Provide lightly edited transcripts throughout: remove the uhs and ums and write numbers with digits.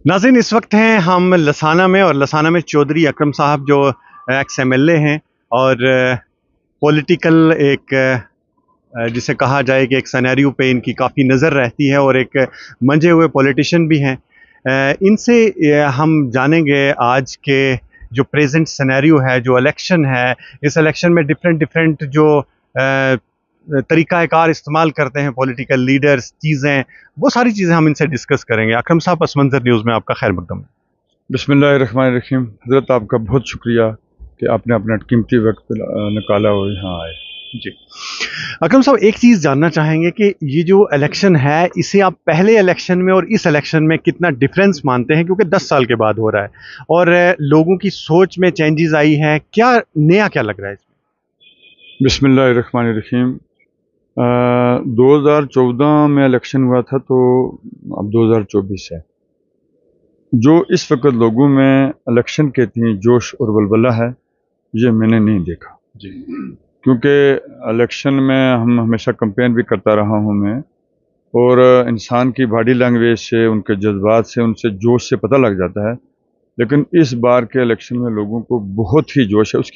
नाज़रीन, इस वक्त हैं हम लसाना में, और लसाना में चौधरी अकरम साहब जो एक्स MLA हैं और पॉलिटिकल एक जिसे कहा जाए कि एक सिनेरियो पे इनकी काफ़ी नज़र रहती है और एक मंझे हुए पॉलिटिशियन भी हैं। इनसे हम जानेंगे आज के जो प्रेजेंट सिनेरियो है, जो इलेक्शन है, इस इलेक्शन में डिफरेंट डिफरेंट जो तरीक़ाकार इस्तेमाल करते हैं पॉलिटिकल लीडर्स, चीज़ें, वो सारी चीज़ें हम इनसे डिस्कस करेंगे। अकरम साहब, पस मंज़र न्यूज़ में आपका खैर मकदम है। बिस्मिल्लाहिर्रहमानिर्रहीम। हज़रत आपका बहुत शुक्रिया कि आपने अपना कीमती वक्त निकाला और यहाँ आए। जी, अकरम साहब, एक चीज़ जानना चाहेंगे कि ये जो इलेक्शन है, इसे आप पहले इलेक्शन में और इस इलेक्शन में कितना डिफरेंस मानते हैं? क्योंकि 10 साल के बाद हो रहा है और लोगों की सोच में चेंजेस आई हैं। क्या नया क्या लग रहा है इसमें? बिस्मिल्लाहिर्रहमानिर्रहीम। 2014 में इलेक्शन हुआ था, तो अब 2024 है। जो इस वक्त लोगों में इलेक्शन के इतनी जोश और बलबला है, ये मैंने नहीं देखा जी। क्योंकि इलेक्शन में हम हमेशा कंपेन भी करता रहा हूँ मैं, और इंसान की बॉडी लैंग्वेज से, उनके जज्बात से, उनसे जोश से पता लग जाता है। लेकिन इस बार के इलेक्शन में लोगों को बहुत ही जोश है।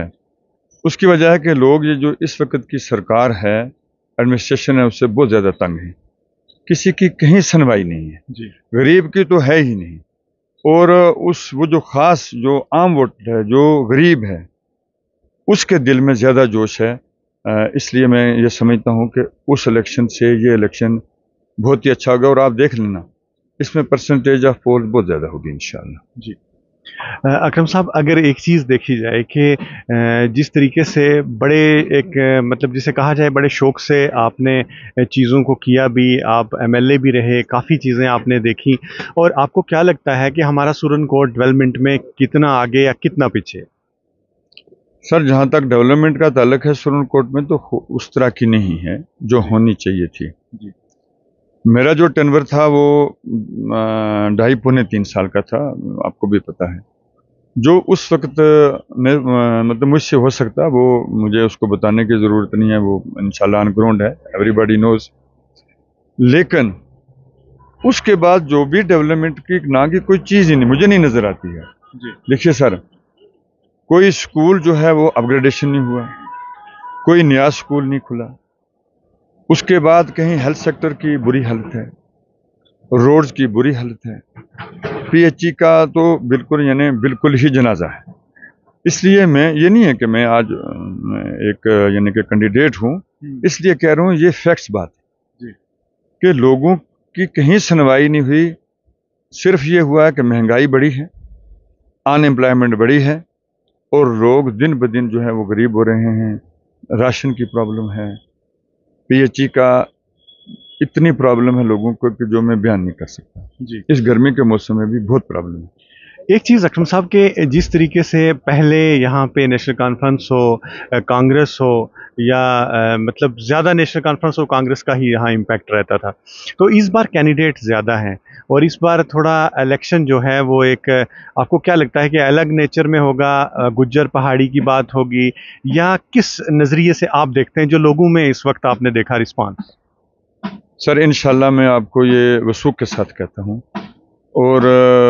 उसकी वजह है कि लोग, ये जो इस वक्त की सरकार है, एडमिनिस्ट्रेशन है, उससे बहुत ज़्यादा तंग है। किसी की कहीं सुनवाई नहीं है जी। गरीब की तो है ही नहीं। और वो जो ख़ास जो आम वोटर है, जो गरीब है, उसके दिल में ज़्यादा जोश है। इसलिए मैं ये समझता हूँ कि उस इलेक्शन से ये इलेक्शन बहुत ही अच्छा होगा, और आप देख लेना इसमें परसेंटेज ऑफ पोल बहुत ज़्यादा होगी इंशाअल्लाह। जी। अकरम साहब, अगर एक चीज़ देखी जाए कि जिस तरीके से बड़े एक मतलब जिसे कहा जाए बड़े शौक़ से आपने चीज़ों को किया भी, आप MLA भी रहे, काफ़ी चीज़ें आपने देखी, और आपको क्या लगता है कि हमारा सुरनकोट डेवलपमेंट में कितना आगे या कितना पीछे है? सर, जहाँ तक डेवलपमेंट का ताल्लुक है, सुरनकोट में तो उस तरह की नहीं है जो होनी चाहिए थी। जी। मेरा जो टेन्योर था वो 2.5 पौने 3 साल का था, आपको भी पता है। जो उस वक्त मतलब मुझसे हो सकता, वो मुझे उसको बताने की ज़रूरत नहीं है, वो इंशाल्लाह ऑन ग्राउंड है, एवरीबॉडी नोज़। लेकिन उसके बाद जो भी डेवलपमेंट की ना की कोई चीज़ ही नहीं, मुझे नहीं नज़र आती है। जी। देखिए सर, कोई स्कूल जो है वो अपग्रेडेशन नहीं हुआ, कोई नया स्कूल नहीं खुला। उसके बाद कहीं हेल्थ सेक्टर की बुरी हालत है, रोड्स की बुरी हालत है, PHE का तो बिल्कुल यानी बिल्कुल ही जनाजा है। इसलिए मैं, ये नहीं है कि मैं आज एक यानी कि कैंडिडेट हूँ, इसलिए कह रहा हूँ, ये फैक्ट्स बात है जी। कि लोगों की कहीं सुनवाई नहीं हुई। सिर्फ ये हुआ है कि महंगाई बढ़ी है, अनएम्प्लॉयमेंट बढ़ी है, और लोग दिन ब दिन जो है वो गरीब हो रहे हैं। राशन की प्रॉब्लम है, PHE का इतनी प्रॉब्लम है लोगों को कि जो मैं बयान नहीं कर सकता। जी। इस गर्मी के मौसम में भी बहुत प्रॉब्लम है। एक चीज़ अकरम साहब के, जिस तरीके से पहले यहाँ पे नेशनल कॉन्फ्रेंस हो, कांग्रेस हो, या मतलब ज़्यादा नेशनल कॉन्फ्रेंस हो, कांग्रेस का ही यहाँ इम्पैक्ट रहता था। तो इस बार कैंडिडेट ज़्यादा हैं और इस बार थोड़ा इलेक्शन जो है वो एक आपको क्या लगता है कि अलग नेचर में होगा? गुज्जर पहाड़ी की बात होगी, या किस नज़रिए से आप देखते हैं जो लोगों में इस वक्त आपने देखा रिस्पांस? सर, इंशाल्लाह मैं आपको ये वसूख के साथ कहता हूँ, और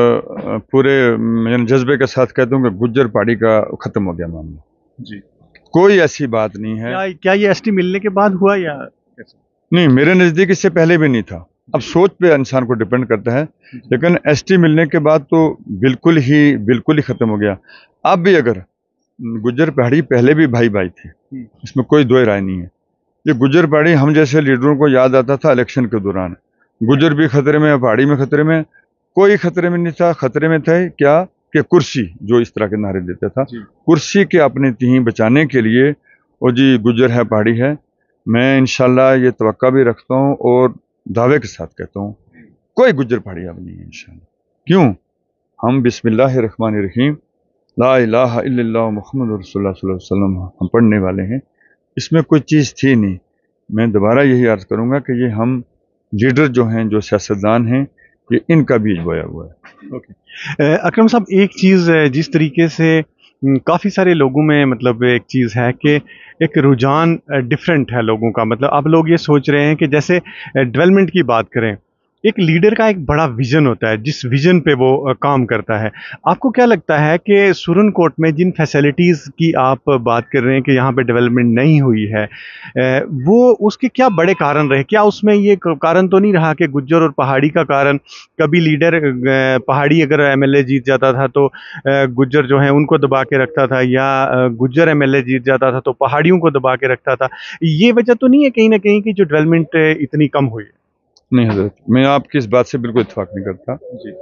पूरे यानी जज्बे के साथ कहता हूँ कि गुज्जर पहाड़ी का ख़त्म हो गया मामला। जी। कोई ऐसी बात नहीं है। क्या ये ST मिलने के बाद हुआ या कैसे? नहीं, मेरे नज़दीक इससे पहले भी नहीं था। अब सोच पे इंसान को डिपेंड करता है, लेकिन ST मिलने के बाद तो बिल्कुल ही ख़त्म हो गया। अब भी अगर गुज्जर पहाड़ी पहले भी भाई भाई थे, इसमें कोई दो राय नहीं है। ये गुज्जर पहाड़ी हम जैसे लीडरों को याद आता था इलेक्शन के दौरान, गुज्जर भी खतरे में, पहाड़ी में खतरे में, कोई खतरे में नहीं था। खतरे में थे क्या कि कुर्सी, जो इस तरह के नारे देता था, कुर्सी के अपने तीन बचाने के लिए। और जी, गुज्जर है, पहाड़ी है। मैं इंशाल्लाह ये तवक्का भी रखता हूँ और दावे के साथ कहता हूँ, कोई गुज्जर पहाड़ी अब नहीं है इंशाल्लाह। क्यों? हम बिस्मिल्लाहिर्रहमानिर्रहीम, ला इलाहा इल्लल्लाह मुहम्मदुर रसूलुल्लाह सल्लल्लाहु अलैहि वसल्लम हम पढ़ने वाले हैं। इसमें कोई चीज़ थी नहीं। मैं दोबारा यही अर्ज़ करूँगा कि ये हम लीडर जो हैं, जो सियासतदान हैं, ये इनका बीज बोया हुआ है। ओके। अकरम साहब, एक चीज़ जिस तरीके से काफ़ी सारे लोगों में मतलब एक चीज़ है कि एक रुझान डिफरेंट है लोगों का। मतलब अब लोग ये सोच रहे हैं कि जैसे डेवलपमेंट की बात करें एक लीडर का एक बड़ा विजन होता है, जिस विजन पे वो काम करता है। आपको क्या लगता है कि सुरनकोट में जिन फैसिलिटीज़ की आप बात कर रहे हैं कि यहाँ पे डेवलपमेंट नहीं हुई है, वो उसके क्या बड़े कारण रहे? क्या उसमें ये कारण तो नहीं रहा कि गुज्जर और पहाड़ी का कारण? कभी लीडर पहाड़ी अगर एमएलए जीत जाता था तो गुज्जर जो है उनको दबा के रखता था, या गुज्जर एमएलए जीत जाता था तो पहाड़ियों को दबा के रखता था। ये वजह तो नहीं है कहीं ना कहीं की जो डेवलपमेंट इतनी कम हुई है? नहीं हजरत, मैं आपकी इस बात से बिल्कुल इत्तेफाक नहीं करता। जी।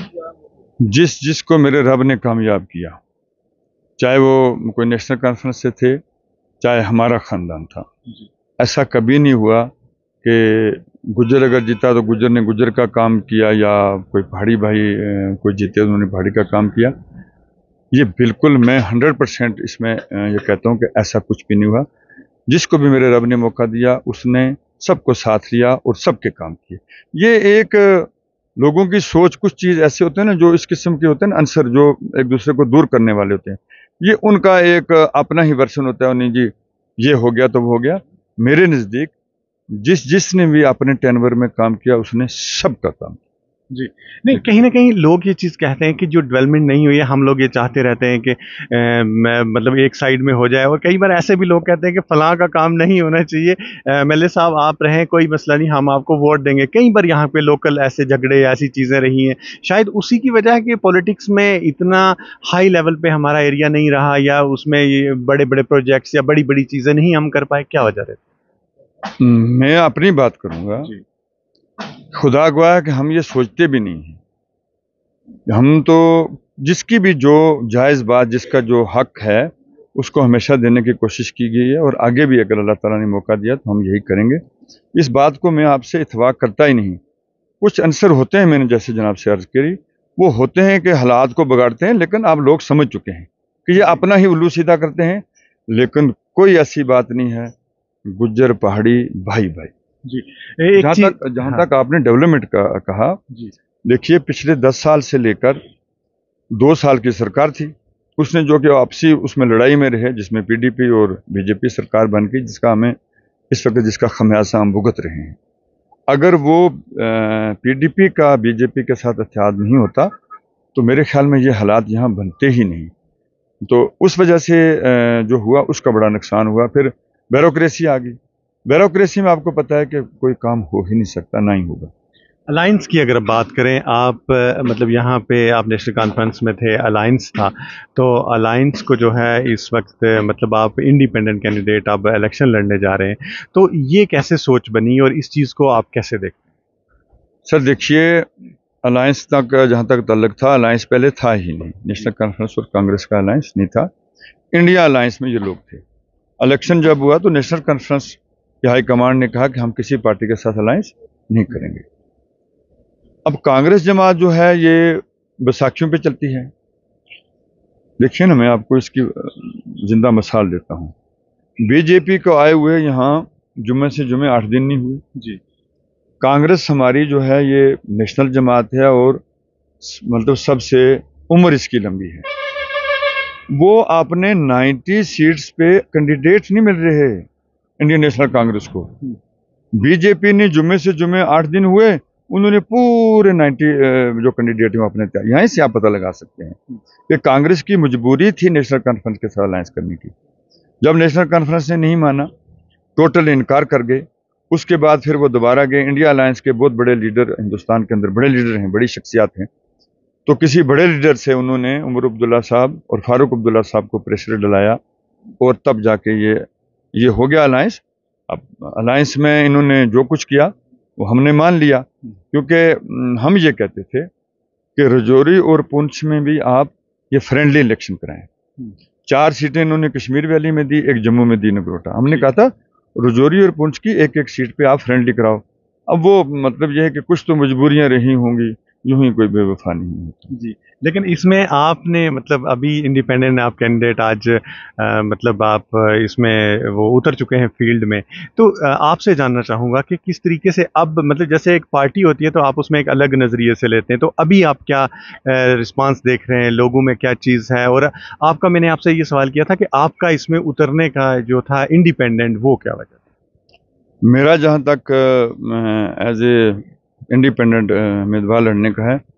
जिस जिसको मेरे रब ने कामयाब किया, चाहे वो कोई नेशनल कॉन्फ्रेंस से थे, चाहे हमारा खानदान था, जी। ऐसा कभी नहीं हुआ कि गुज्जर अगर जीता तो गुज्जर ने गुज्जर का काम किया, या कोई पहाड़ी भाई कोई जीते उन्होंने पहाड़ी का काम किया। ये बिल्कुल मैं 100% इसमें ये कहता हूँ कि ऐसा कुछ भी नहीं हुआ। जिसको भी मेरे रब ने मौका दिया उसने सबको साथ लिया और सबके काम किए। ये एक लोगों की सोच, कुछ चीज़ ऐसे होते हैं ना जो इस किस्म के होते हैं ना, आंसर जो एक दूसरे को दूर करने वाले होते हैं, ये उनका एक अपना ही वर्षन होता है। और नहीं जी, ये हो गया तो वो हो गया। मेरे नज़दीक जिसने भी अपने टेनवर में काम किया उसने सबका काम किया। जी। नहीं, कहीं न कहीं लोग ये चीज़ कहते हैं कि जो डेवलपमेंट नहीं हुई है, हम लोग ये चाहते रहते हैं कि मैं मतलब एक साइड में हो जाए, और कई बार ऐसे भी लोग कहते हैं कि फलाँ का काम नहीं होना चाहिए, एमएलए साहब आप रहें, कोई मसला नहीं, हम आपको वोट देंगे। कई बार यहाँ पे लोकल ऐसे झगड़े, ऐसी चीज़ें रही हैं। शायद उसी की वजह है कि पॉलिटिक्स में इतना हाई लेवल पे हमारा एरिया नहीं रहा, या उसमें ये बड़े-बड़े प्रोजेक्ट्स या बड़ी-बड़ी चीज़ें नहीं हम कर पाए, क्या वजह रहती मैं अपनी बात करूँगा, है? खुदा गवाह है कि हम ये सोचते भी नहीं हैं। हम तो जिसकी भी जो जायज़ बात, जिसका जो हक है, उसको हमेशा देने की कोशिश की गई है, और आगे भी अगर अल्लाह ताला ने मौका दिया तो हम यही करेंगे। इस बात को मैं आपसे इत्तफ़ाक़ करता ही नहीं। कुछ अनसर होते हैं, मैंने जैसे जनाब से अर्ज़ करी, वो होते हैं कि हालात को बिगाड़ते हैं, लेकिन अब लोग समझ चुके हैं कि ये अपना ही उल्लू सीधा करते हैं। लेकिन कोई ऐसी बात नहीं है, गुज्जर पहाड़ी भाई-भाई। जी। एक चीज़। जहाँ हाँ। तक आपने डेवलपमेंट का कहा, जी। देखिए पिछले 10 साल से लेकर 2 साल की सरकार थी, उसने जो कि आपसी उसमें लड़ाई में रहे, जिसमें पीडीपी और बीजेपी सरकार बन गई, जिसका हमें इस वक्त जिसका खमियाजा हम भुगत रहे हैं। अगर वो पीडीपी का बीजेपी के साथ इत्तेहाद नहीं होता तो मेरे ख्याल में ये हालात यहाँ बनते ही नहीं। तो उस वजह से जो हुआ उसका बड़ा नुकसान हुआ। फिर ब्यूरोक्रेसी आ गई। ब्यूरोक्रेसी में आपको पता है कि कोई काम हो ही नहीं सकता, ना ही होगा। अलायंस की अगर बात करें, आप मतलब यहाँ पे आप नेशनल कॉन्फ्रेंस में थे, अलायंस था, तो अलायंस को जो है इस वक्त मतलब आप इंडिपेंडेंट कैंडिडेट, आप इलेक्शन लड़ने जा रहे हैं, तो ये कैसे सोच बनी और इस चीज़ को आप कैसे देखते सर देखिए, अलायंस तक जहाँ तक ताल्लुक था, अलायंस पहले था ही नहीं। नेशनल कॉन्फ्रेंस और कांग्रेस का अलायंस नहीं था। इंडिया अलायंस में ये लोग थे। इलेक्शन जब हुआ तो नेशनल कॉन्फ्रेंस की हाईकमांड ने कहा कि हम किसी पार्टी के साथ अलायंस नहीं करेंगे। अब कांग्रेस जमात जो है ये बैसाखियों पे चलती है। देखिए ना, मैं आपको इसकी जिंदा मिसाल देता हूँ। बीजेपी को आए हुए यहाँ जुम्मे से जुम्मे 8 दिन नहीं हुए। जी। कांग्रेस हमारी जो है ये नेशनल जमात है, और मतलब सबसे उम्र इसकी लंबी है। वो आपने 90 सीट्स पे कैंडिडेट नहीं मिल रहे इंडियन नेशनल कांग्रेस को। बीजेपी ने जुम्मे से जुम्मे 8 दिन हुए, उन्होंने पूरे 90 जो कैंडिडेट हैं अपने तैयार। यहीं से आप पता लगा सकते हैं कि कांग्रेस की मजबूरी थी नेशनल कॉन्फ्रेंस के साथ अलायंस करने की। जब नेशनल कॉन्फ्रेंस ने नहीं माना, टोटल इनकार कर गए, उसके बाद फिर वो दोबारा गए। इंडिया अलायंस के बहुत बड़े लीडर हिंदुस्तान के अंदर बड़े लीडर हैं, बड़ी शख्सियात हैं। तो किसी बड़े लीडर से उन्होंने उमर अब्दुल्ला साहब और फारूक अब्दुल्ला साहब को प्रेशर डलाया, और तब जाके ये हो गया अलायंस। अब अलायंस में इन्होंने जो कुछ किया वो हमने मान लिया, क्योंकि हम ये कहते थे कि रजौरी और पुंछ में भी आप ये फ्रेंडली इलेक्शन कराएं। 4 सीटें इन्होंने कश्मीर वैली में दी, एक जम्मू में दी, नगरोटा। हमने कहा था रजौरी और पुंछ की एक एक सीट पे आप फ्रेंडली कराओ। अब वो मतलब ये है कि कुछ तो मजबूरियां रही होंगी, यूं ही कोई बेवफा नहीं होता। जी। लेकिन इसमें आपने मतलब अभी इंडिपेंडेंट आप कैंडिडेट आज मतलब आप इसमें वो उतर चुके हैं फील्ड में, तो आपसे जानना चाहूँगा कि किस तरीके से अब मतलब जैसे एक पार्टी होती है तो आप उसमें एक अलग नज़रिए से लेते हैं, तो अभी आप क्या रिस्पांस देख रहे हैं, लोगों में क्या चीज़ है, और आपका मैंने आपसे ये सवाल किया था कि आपका इसमें उतरने का जो था इंडिपेंडेंट, वो क्या वजह? मेरा जहाँ तक एज ए इंडिपेंडेंट उम्मीदवार लड़ने का है।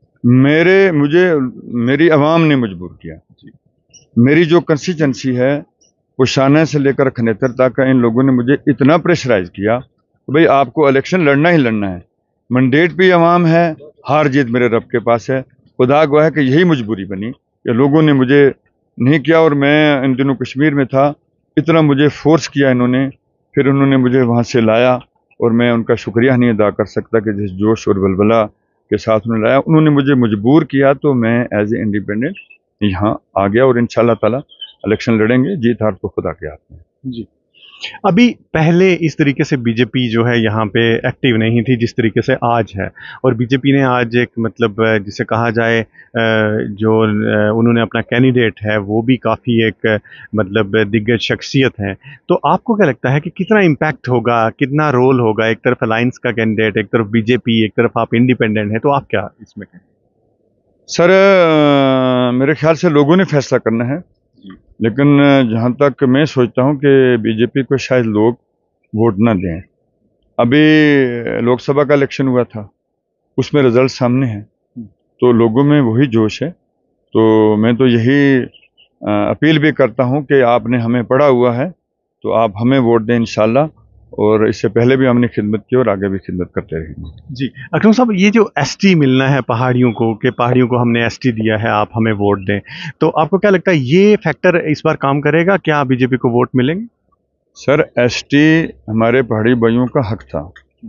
मेरी आवाम ने मजबूर किया। मेरी जो कंस्टिट्यूंसी है वो शाना से लेकर खनेतर तक का इन लोगों ने मुझे इतना प्रेशराइज किया कि भाई आपको इलेक्शन लड़ना ही लड़ना है। मैंडेट भी आवाम है, हार जीत मेरे रब के पास है। खुदा गवाह है कि यही मजबूरी बनी कि लोगों ने मुझे नहीं किया। और मैं इन दिनों कश्मीर में था, इतना मुझे फोर्स किया इन्होंने, फिर उन्होंने मुझे वहाँ से लाया और मैं उनका शुक्रिया नहीं अदा कर सकता कि जिस जोश और बलबला के साथ उन्होंने लाया। उन्होंने मुझे मजबूर किया तो मैं एज ए इंडिपेंडेंट यहाँ आ गया और इंशाल्लाह ताला इलेक्शन लड़ेंगे। जीत हार तो खुदा के हाथ में जी। अभी पहले इस तरीके से बीजेपी जो है यहाँ पे एक्टिव नहीं थी जिस तरीके से आज है, और बीजेपी ने आज एक मतलब जिसे कहा जाए जो उन्होंने अपना कैंडिडेट है वो भी काफ़ी एक मतलब दिग्गज शख्सियत है। तो आपको क्या लगता है कि कितना इम्पैक्ट होगा, कितना रोल होगा? एक तरफ अलायंस का कैंडिडेट, एक तरफ बीजेपी, एक तरफ आप इंडिपेंडेंट है, तो आप क्या इसमें कहें? सर मेरे ख्याल से लोगों ने फैसला करना है। लेकिन जहाँ तक मैं सोचता हूँ कि बीजेपी को शायद लोग वोट ना दें। अभी लोकसभा का इलेक्शन हुआ था, उसमें रिजल्ट सामने है, तो लोगों में वही जोश है। तो मैं तो यही अपील भी करता हूँ कि आपने हमें पढ़ा हुआ है तो आप हमें वोट दें इंशाल्लाह। और इससे पहले भी हमने खिदमत की और आगे भी खिदमत करते रहेंगे। जी, अकरम साहब, ये जो एसटी मिलना है पहाड़ियों को, कि पहाड़ियों को हमने एसटी दिया है, आप हमें वोट दें, तो आपको क्या लगता है ये फैक्टर इस बार काम करेगा? क्या बीजेपी को वोट मिलेंगे? सर एसटी हमारे पहाड़ी भाइयों का हक था।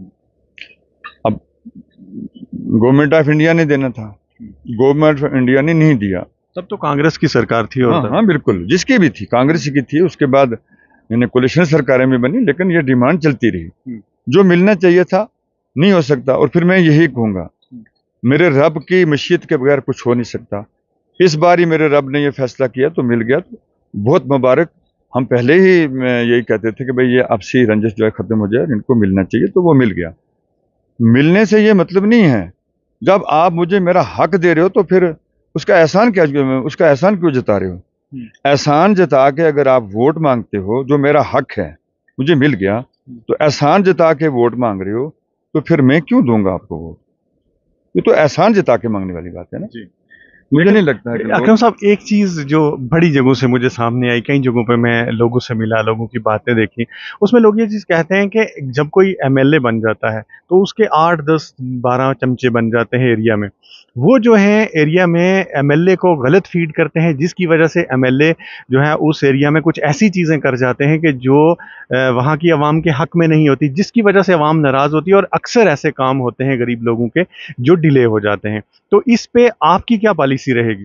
अब गवर्नमेंट ऑफ इंडिया ने देना था, गवर्नमेंट ऑफ इंडिया ने नहीं दिया। तब तो कांग्रेस की सरकार थी। और हाँ हाँ बिल्कुल, जिसकी भी थी, कांग्रेस की थी, उसके बाद यानी कोलिशन सरकारें भी बनी, लेकिन ये डिमांड चलती रही। जो मिलना चाहिए था नहीं हो सकता। और फिर मैं यही कहूँगा, मेरे रब की मशीयत के बगैर कुछ हो नहीं सकता। इस बार ही मेरे रब ने ये फैसला किया तो मिल गया, तो बहुत मुबारक। हम पहले ही यही कहते थे कि भाई ये आपसी रंजिश जो है खत्म हो जाए, इनको मिलना चाहिए, तो वो मिल गया। मिलने से ये मतलब नहीं है, जब आप मुझे मेरा हक दे रहे हो तो फिर उसका एहसान क्यों जता रहे हो? एहसान जता के अगर आप वोट मांगते हो, जो मेरा हक है मुझे मिल गया, तो एहसान जता के वोट मांग रहे हो, तो फिर मैं क्यों दूंगा आपको वोट? ये तो एहसान जता के मांगने वाली बात है ना। जी। मुझे नहीं लगता है कि अकरम साहब, एक चीज जो बड़ी जगहों से मुझे सामने आई, कई जगहों पे मैं लोगों से मिला, लोगों की बातें देखी, उसमें लोग ये चीज कहते हैं कि जब कोई एमएलए बन जाता है तो उसके 8 10 12 चमचे बन जाते हैं एरिया में। वो जो है एरिया में एमएलए को गलत फीड करते हैं, जिसकी वजह से एमएलए जो है उस एरिया में कुछ ऐसी चीजें कर जाते हैं कि जो वहाँ की आवाम के हक में नहीं होती, जिसकी वजह से आवाम नाराज होती है, और अक्सर ऐसे काम होते हैं गरीब लोगों के जो डिले हो जाते हैं। तो इस पे आपकी क्या पॉलिसी रहेगी?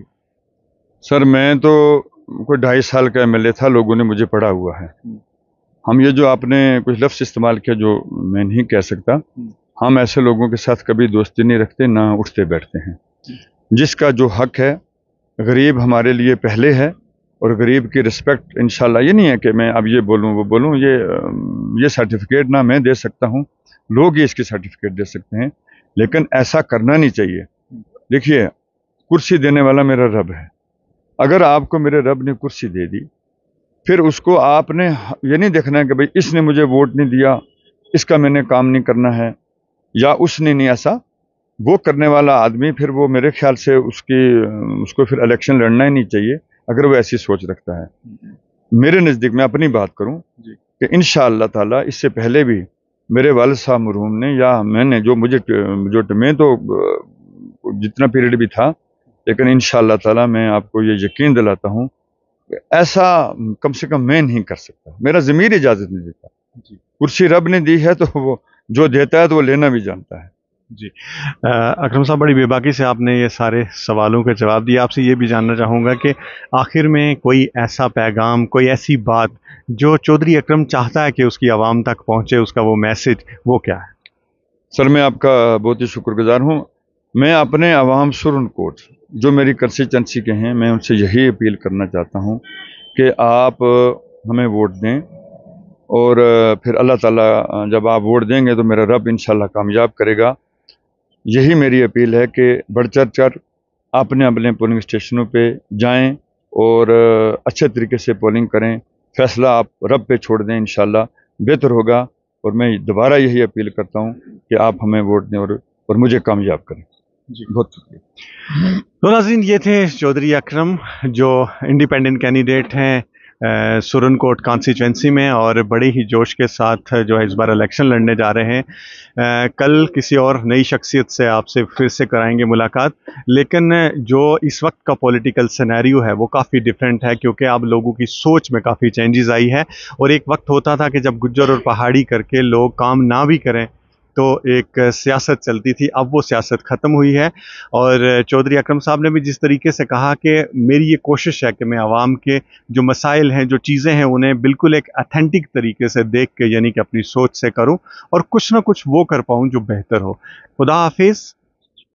सर मैं तो कोई 2.5 साल का एमएलए था, लोगों ने मुझे पढ़ा हुआ है। हम ये जो आपने कुछ लफ्ज़ इस्तेमाल किया जो मैं नहीं कह सकता, हम ऐसे लोगों के साथ कभी दोस्ती नहीं रखते, ना उठते बैठते हैं। जिसका जो हक है, गरीब हमारे लिए पहले है, और गरीब की रिस्पेक्ट इंशाल्लाह। ये नहीं है कि मैं अब ये बोलूँ वो बोलूँ, ये सर्टिफिकेट ना मैं दे सकता हूँ, लोग ही इसकी सर्टिफिकेट दे सकते हैं, लेकिन ऐसा करना नहीं चाहिए। देखिए, कुर्सी देने वाला मेरा रब है। अगर आपको मेरे रब ने कुर्सी दे दी, फिर उसको आपने ये नहीं देखना है कि भाई इसने मुझे वोट नहीं दिया, इसका मैंने काम नहीं करना है, या उसने नहीं। ऐसा वो करने वाला आदमी, फिर वो मेरे ख्याल से उसको फिर इलेक्शन लड़ना ही नहीं चाहिए, अगर वो ऐसी सोच रखता है। मेरे नज़दीक, मैं अपनी बात करूं कि इंशाअल्लाह ताला इससे पहले भी मेरे वालिद साहब मरहूम ने, या मैंने मैं तो जितना पीरियड भी था, लेकिन इंशाअल्लाह ताला मैं आपको ये यकीन दिलाता हूँ कि ऐसा कम से कम मैं नहीं कर सकता, मेरा ज़मीर इजाज़त नहीं देता। कुर्सी रब ने दी है तो वो जो देता है तो वो लेना भी जानता है। जी। अकरम साहब, बड़ी बेबाकी से आपने ये सारे सवालों के जवाब दिए। आपसे ये भी जानना चाहूँगा कि आखिर में कोई ऐसा पैगाम, कोई ऐसी बात जो चौधरी अकरम चाहता है कि उसकी आवाम तक पहुँचे, उसका वो मैसेज, वो क्या है? सर मैं आपका बहुत ही शुक्रगुजार हूँ। मैं अपने अवाम सुरनकोट जो मेरी कंस्टिट्यूंसी के हैं, मैं उनसे यही अपील करना चाहता हूँ कि आप हमें वोट दें, और फिर अल्लाह ताला जब आप वोट देंगे तो मेरा रब इंशाल्लाह कामयाब करेगा। यही मेरी अपील है कि बढ़ चढ़ कर अपने अपने पोलिंग स्टेशनों पे जाएं और अच्छे तरीके से पोलिंग करें। फैसला आप रब पे छोड़ दें, इंशाल्लाह बेहतर होगा। और मैं दोबारा यही अपील करता हूँ कि आप हमें वोट दें और मुझे कामयाब करें। जी, बहुत शुक्रिया। तो नाज़रीन, ये थे चौधरी अकरम, जो इंडिपेंडेंट कैंडिडेट हैं सुरनकोट कॉन्स्टिट्यूंसी में, और बड़े ही जोश के साथ जो है इस बार इलेक्शन लड़ने जा रहे हैं। कल किसी और नई शख्सियत से आपसे फिर से कराएंगे मुलाकात, लेकिन जो इस वक्त का पॉलिटिकल सिनेरियो है वो काफ़ी डिफरेंट है, क्योंकि अब लोगों की सोच में काफ़ी चेंजेस आई है। और एक वक्त होता था कि जब गुज्जर और पहाड़ी करके लोग काम ना भी करें तो एक सियासत चलती थी, अब वो सियासत ख़त्म हुई है। और चौधरी अकरम साहब ने भी जिस तरीके से कहा कि मेरी ये कोशिश है कि मैं आवाम के जो मसाइल हैं, जो चीज़ें हैं, उन्हें बिल्कुल एक अथेंटिक तरीके से देख के, यानी कि अपनी सोच से करूं और कुछ ना कुछ वो कर पाऊं जो बेहतर हो। खुदा हाफिज़।